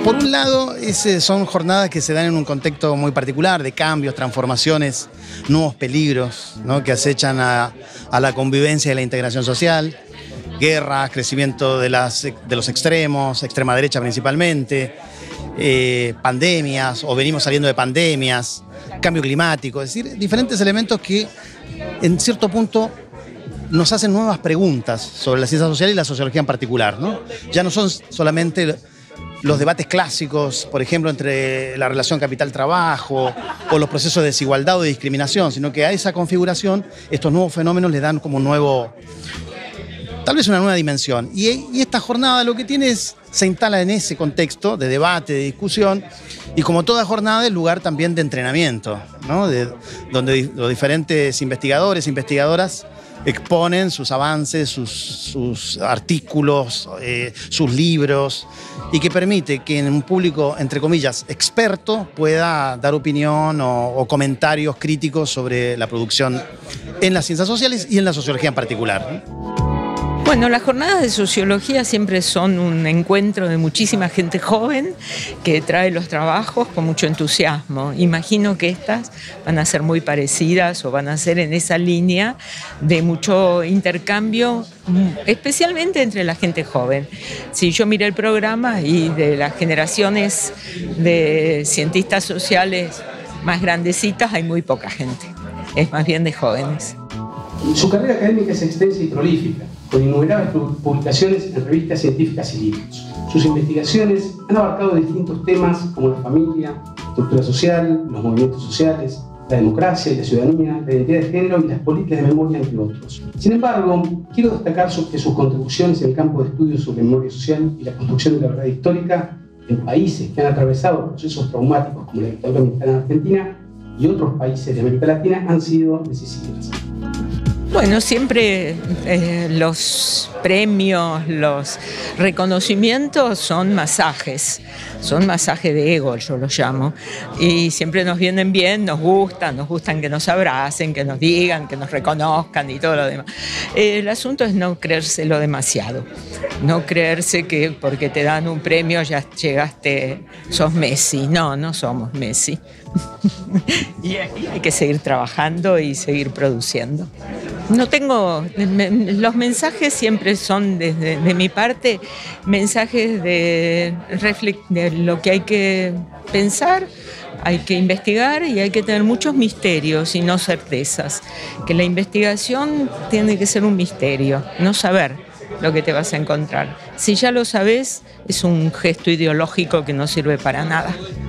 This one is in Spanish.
Por un lado, son jornadas que se dan en un contexto muy particular de cambios, transformaciones, nuevos peligros, ¿no?, que acechan a la convivencia y la integración social, guerras, crecimiento de los extremos, extrema derecha principalmente, pandemias, o venimos saliendo de pandemias, cambio climático, es decir, diferentes elementos que en cierto punto nos hacen nuevas preguntas sobre la ciencia social y la sociología en particular, ¿no? Ya no son solamente los debates clásicos, por ejemplo, entre la relación capital-trabajo o los procesos de desigualdad o de discriminación, sino que a esa configuración estos nuevos fenómenos le dan como un nuevo, tal vez una nueva dimensión. Y esta jornada lo que tiene es, se instala en ese contexto de debate, de discusión, y como toda jornada es lugar también de entrenamiento, ¿no?, donde los diferentes investigadores e investigadoras exponen sus avances, sus artículos, sus libros, y que permite que en un público, entre comillas, experto, pueda dar opinión o comentarios críticos sobre la producción en las ciencias sociales y en la sociología en particular, ¿no? Bueno, las jornadas de sociología siempre son un encuentro de muchísima gente joven que trae los trabajos con mucho entusiasmo. Imagino que estas van a ser muy parecidas o van a ser en esa línea de mucho intercambio, especialmente entre la gente joven. Si yo miré el programa y de las generaciones de cientistas sociales más grandecitas hay muy poca gente, es más bien de jóvenes. Su carrera académica es extensa y prolífica, con innumerables publicaciones en revistas científicas y libros. Sus investigaciones han abarcado distintos temas como la familia, la estructura social, los movimientos sociales, la democracia y la ciudadanía, la identidad de género y las políticas de memoria, entre otros. Sin embargo, quiero destacar que sus contribuciones en el campo de estudios sobre memoria social y la construcción de la verdad histórica en países que han atravesado procesos traumáticos como la dictadura militar en Argentina y otros países de América Latina han sido decisivas. Bueno, siempre los premios, los reconocimientos son masajes de ego, yo los llamo, y siempre nos vienen bien, nos gustan que nos abracen, que nos digan, que nos reconozcan y todo lo demás. El asunto es no creérselo demasiado, no creerse que porque te dan un premio ya llegaste, sos Messi. No somos Messi. Y hay que seguir trabajando y seguir produciendo. Los mensajes siempre son de mi parte, mensajes de lo que hay que pensar, hay que investigar y hay que tener muchos misterios y no certezas. Que la investigación tiene que ser un misterio, no saber lo que te vas a encontrar. Si ya lo sabes, es un gesto ideológico que no sirve para nada.